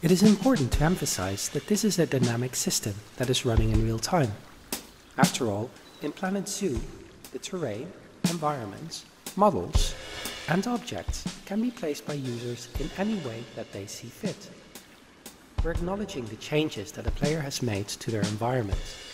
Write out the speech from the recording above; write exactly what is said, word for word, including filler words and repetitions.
It is important to emphasize that this is a dynamic system that is running in real time. After all, in Planet Zoo, the terrain, environments, models, and objects can be placed by users in any way that they see fit. We're acknowledging the changes that a player has made to their environment